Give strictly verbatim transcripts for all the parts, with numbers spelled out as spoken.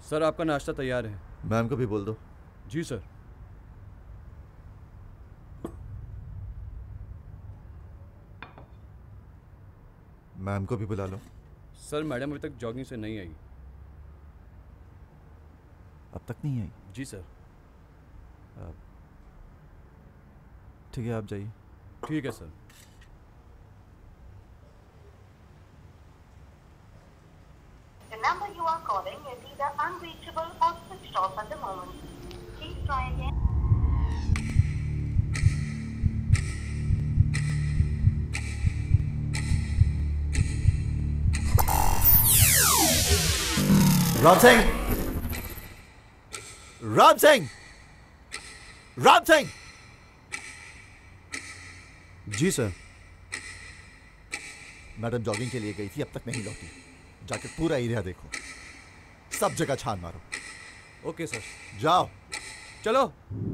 Sir आपका नाश्ता तैयार है। मैम को भी बोल दो। जी सर। मैम को भी बुला लो। सर मैडम अभी तक जॉगिंग से नहीं आई। अब तक नहीं आई? जी सर। ठीक है आप जाइए। ठीक है sir. The number you are calling is either unreachable or switched off at the moment. Please try again. Ram Singh, Ram Singh, Ram Singh. जी सर। मैडम जॉगिंग के लिए गई थी, अब तक नहीं लौटी। जाके पूरा एरिया देखो, सब जगह छान मारो। Okay sir. जाओ। चलो।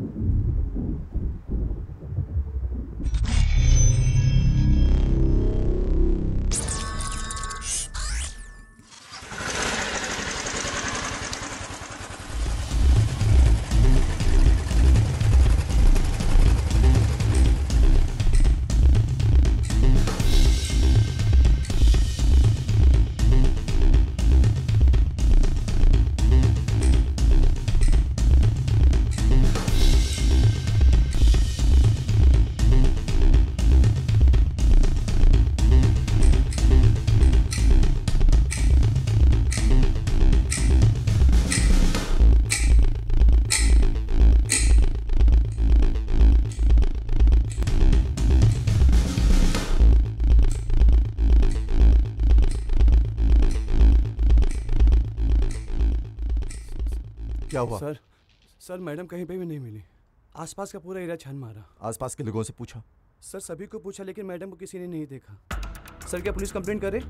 क्या हुआ? सर सर मैडम कहीं पे भी नहीं मिली। आसपास का पूरा एरिया छान मारा। आसपास के लोगों से पूछा? सर सभी को पूछा लेकिन मैडम को किसी ने नहीं देखा। सर क्या पुलिस कंप्लेंट करे?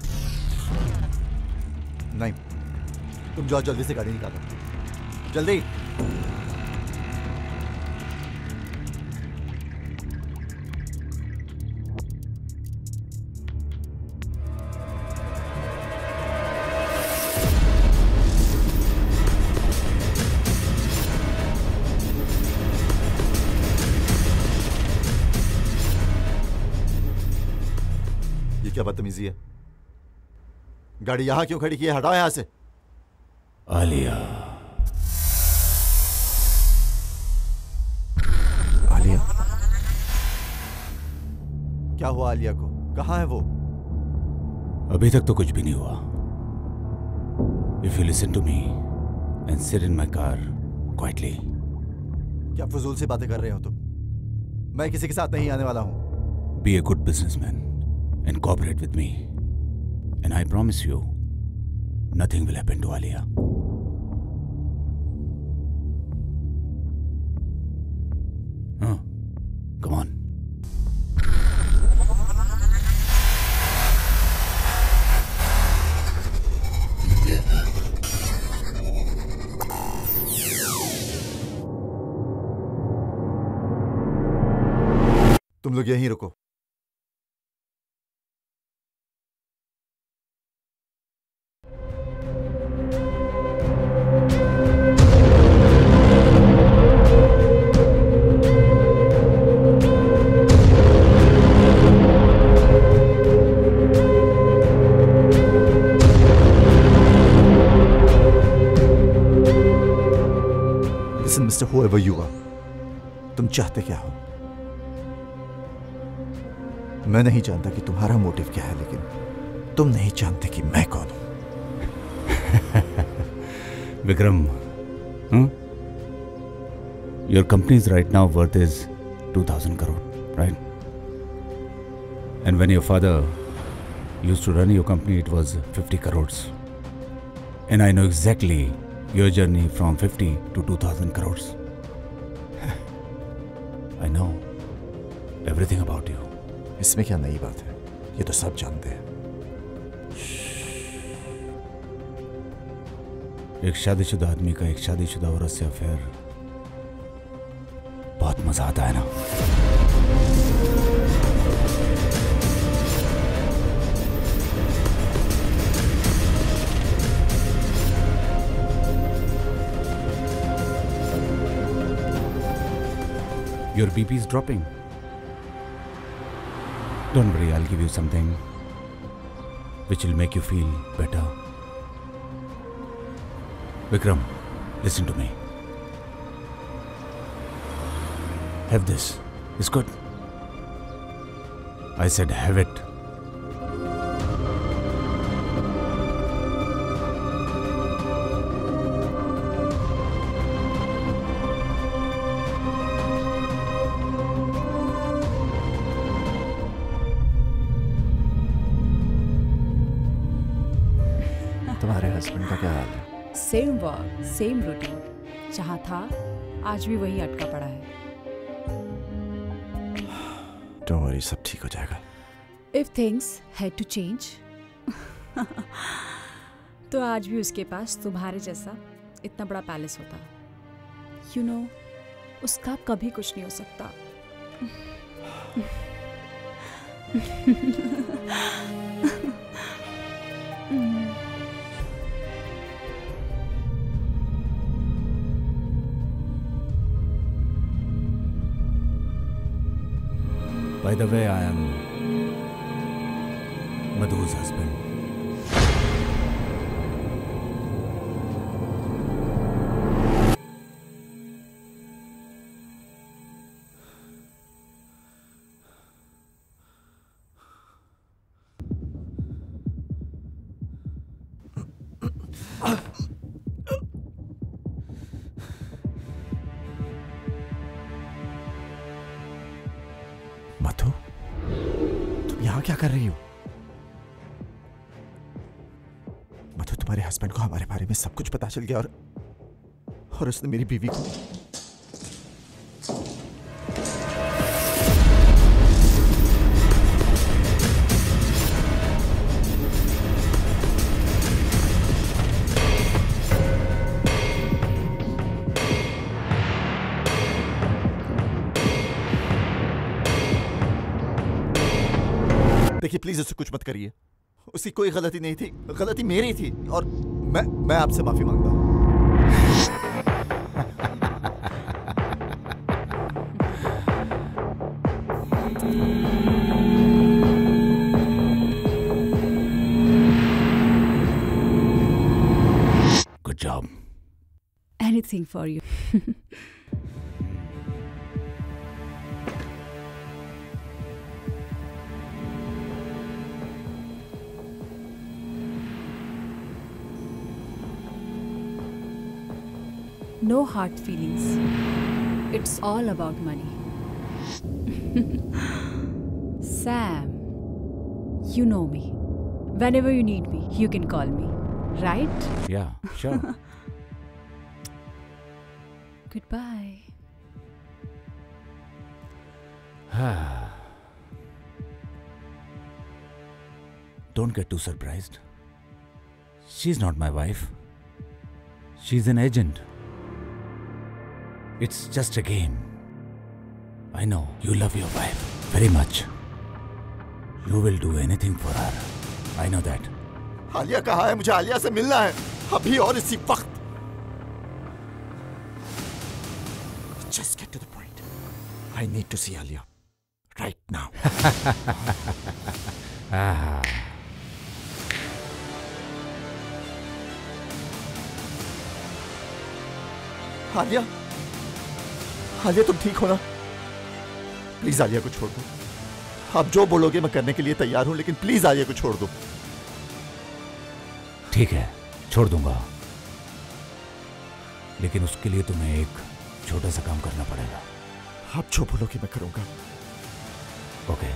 नहीं, तुम जाओ जल्दी से गाड़ी निकालो, जल्दी। क्या बदतमीजी है? गाड़ी यहां क्यों खड़ी की है? हटाओ यहां से। आलिया। आलिया? क्या हुआ आलिया को? कहां है वो? अभी तक तो कुछ भी नहीं हुआ। If you listen to me and sit in my car quietly. क्या फजूल सी बातें कर रहे हो तुम? मैं किसी के साथ नहीं आने वाला हूं। Be a good businessman and cooperate with me, and I promise you, nothing will happen to Alia. Huh? Come on. तुम लोग यहीं रुको। Mister whoever you are, तुम चाहते क्या हो? मैं नहीं जानता कि तुम्हारा मोटिव क्या है, लेकिन तुम नहीं जानते कि मैं कौन हूं। Vikram, hmm? Your company's right now worth is two thousand crore, right? And when your father used to run your company, it was fifty crores. And I know exactly your journey from fifty to two thousand crores. I know everything about you. इसमें क्या नई बात है? ये तो सब जानते हैं। एक शादीशुदा आदमी का एक शादीशुदा औरत से अफेयर बहुत मजा आता है ना? Your B P is dropping. Don't worry, I'll give you something which will make you feel better. Vikram, listen to me. Have this. It's good. I said have it. तुम्हारे हस्बैंड का क्या हाल है? Same work, same routine. जहाँ था आज भी वही अटका पड़ा है। Don't worry, सब ठीक हो जाएगा। If things had to change, तो आज भी उसके पास तुम्हारे जैसा इतना बड़ा पैलेस होता। You know, उसका कभी कुछ नहीं हो सकता। By the way, I am Madhu's husband. मधु, तुम यहाँ क्या कर रही हो? मधु, तुम्हारे हस्बैंड को हमारे बारे में सब कुछ पता चल गया और और उसने मेरी बीवी को देखिए प्लीज उससे कुछ मत करिए। उसकी कोई गलती नहीं थी, गलती मेरी थी और मैं मैं आपसे माफी मांगता हूं। Good job. Anything for you. No hard feelings. It's all about money. Sam, you know me. Whenever you need me, you can call me. Right? Yeah, sure. Goodbye. Don't get too surprised. She's not my wife. She's an agent. It's just a game. I know you love your wife very much. You will do anything for her. I know that. Alia कहाँ है? मुझे आलिया से मिलना है अभी और इसी वक्त। Just get to the point. I need to see Alia right now. Ah. Alia, Alia तुम ठीक हो ना? प्लीज आलिया को छोड़ दो। आप जो बोलोगे मैं करने के लिए तैयार हूं, लेकिन प्लीज आलिया को छोड़ दो। ठीक है, छोड़ दूंगा, लेकिन उसके लिए तुम्हें एक छोटा सा काम करना पड़ेगा। आप जो बोलोगे मैं करूंगा। ओके।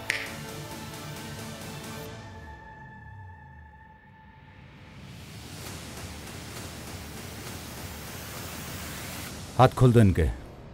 हाथ खोल दो इनके।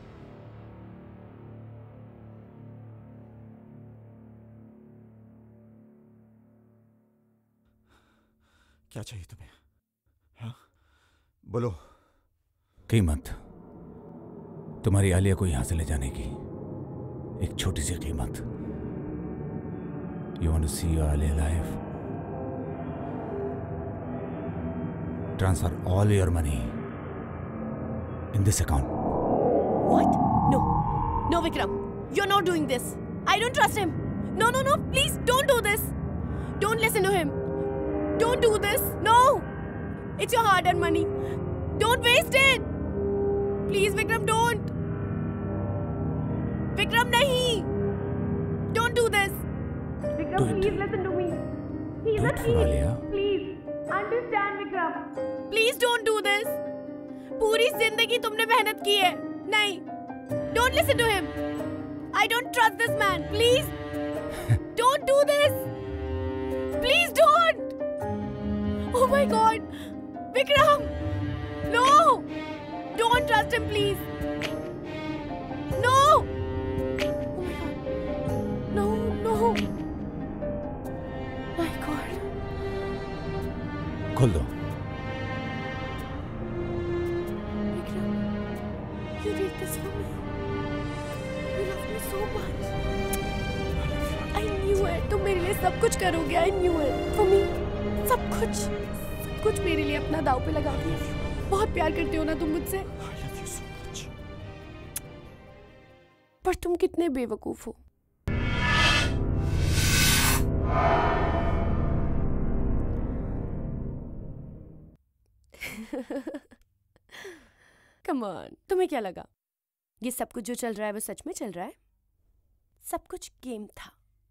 क्या चाहिए तुम्हें? हाँ? बोलो। कीमत, तुम्हारी आलिया को यहां से ले जाने की एक छोटी सी कीमत। You want to see your Alia life? Transfer all your money in this account. What? No. No, Vikram, you're not doing this. I don't trust him. No, no, no, please don't do this. Don't listen to him. Don't do this. No. It's your hard-earned money. Don't waste it. Please, Vikram, don't. Vikram, nahi. Don't do this. Vikram, Do it. please listen to me. He's Do a it for thief. Alia. Please, understand, Vikram. Please don't do this. पूरी जिंदगी तुमने मेहनत की है. नहीं. Don't listen to him. I don't trust this man. Please. Don't do this. Please don't. Oh my God. Vikram. No. Don't trust him, please. No. Oh my God. No, no. My God. खोल दो. Vikram, you did this for me. You love me so much. I knew it. तुम मेरे लिए सब कुछ करोगे. I knew it. For me. सब कुछ. सब कुछ मेरे लिए अपना दांव पे लगा दिया. बहुत प्यार करते हो ना तुम मुझसे. I love you so much. पर तुम कितने बेवकूफ हो. Come on, तुम्हें क्या लगा? ये सब कुछ जो चल रहा है वो सच में चल रहा है? सब कुछ गेम था.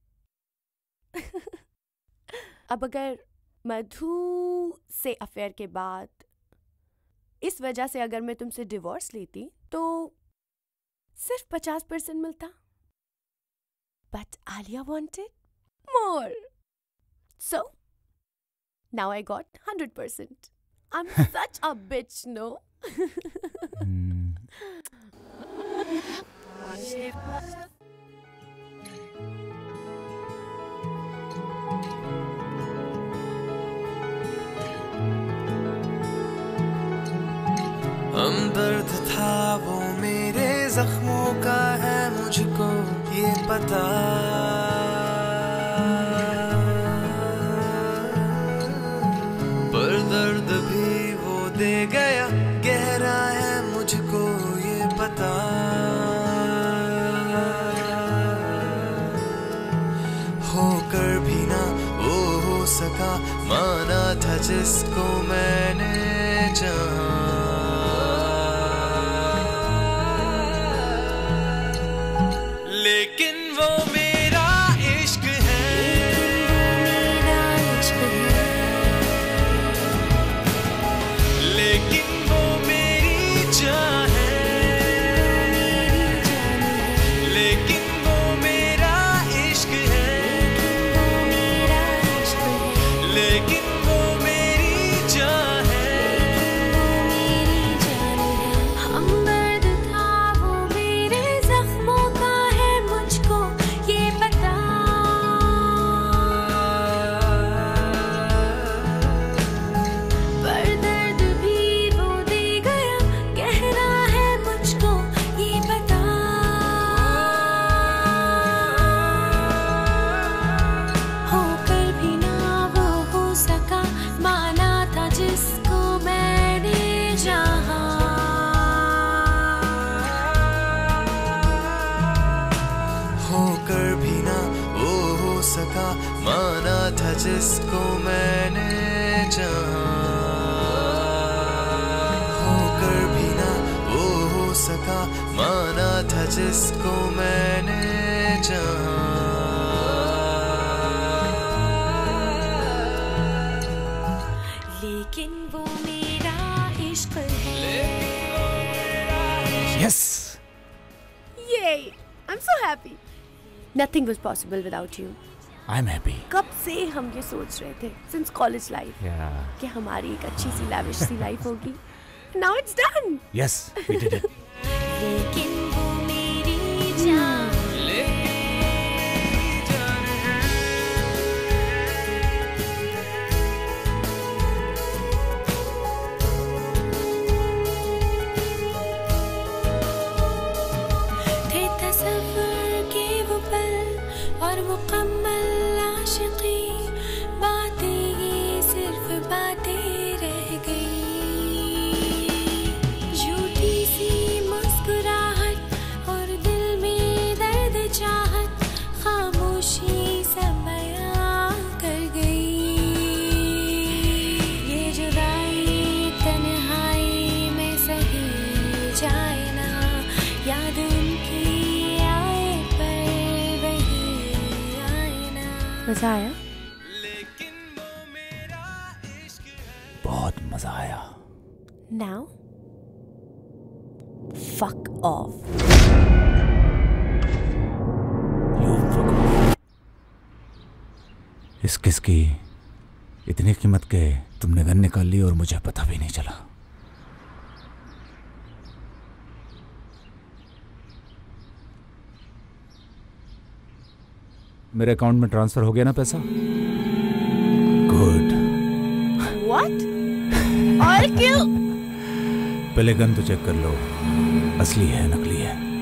अब अगर मधु से अफेयर के बाद इस वजह से अगर मैं तुमसे डिवोर्स लेती तो सिर्फ पचास परसेंट मिलता. But Alia wanted more. So, now I got one hundred percent. I'm such a bitch, no? Hmm. हमदर्द था वो मेरे जख्मों का है मुझको ये पता. पर दर्द भी वो दे गया गहरा है मुझको ये पता. होकर भी ना वो हो सका माना था जिसको मैंने चाहा. लेकिन वो मेरा इश्क है. लेकिन वो मेरी जान है. लेकिन वो मेरा इश्क है. लेकिन वो मेरी जान है. हमदर्द था वो मेरे जख्मों का है मुझको ये पता. पर दर्द भी वो दे गया गहरा है मुझको ये पता. होकर भी ना वो हो सका माना था जिसको मैंने चाहा. होकर भी ना वो हो सका माना था जिसको मैंने चाहा. होकर भी ना वो हो सका माना था जिसको मैंने चाहा. लेकिन वो मेरा इश्क है. Yes. Yay! I'm so happy. Nothing was possible without you. I'm happy. कब से हम ये सोच रहे थे since college life Yeah. कि हमारी एक अच्छी सी lavish सी life होगी. Now it's done. Yes, we did it. लेकिन वो मेरी जान. थे तसव्वुर के वो पल और मुकम्मल आशिकी. बातें ये सिर्फ बातें रह गई. झूठी सी मुस्कुराहट मजा आया? बहुत मजा आया। Now, fuck off. You fuck off. इस किस की इतनी कीमत के तुमने गन निकाल ली और मुझे पता भी नहीं चला। मेरे अकाउंट में ट्रांसफर हो गया ना पैसा? गुड। What? I'll kill. पहले गन तो चेक कर लो, असली है नकली है।